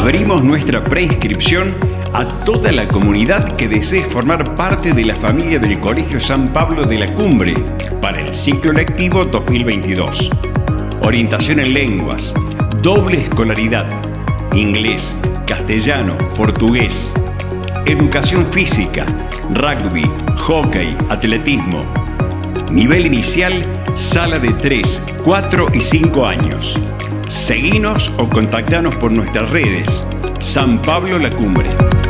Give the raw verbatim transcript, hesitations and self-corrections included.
Abrimos nuestra preinscripción a toda la comunidad que desee formar parte de la familia del Colegio San Pablo de la Cumbre para el ciclo lectivo dos mil veintidós. Orientación en lenguas, doble escolaridad, inglés, castellano, portugués, educación física, rugby, hockey, atletismo. Nivel inicial, sala de tres, cuatro y cinco años. Seguinos o contactanos por nuestras redes. San Pablo La Cumbre.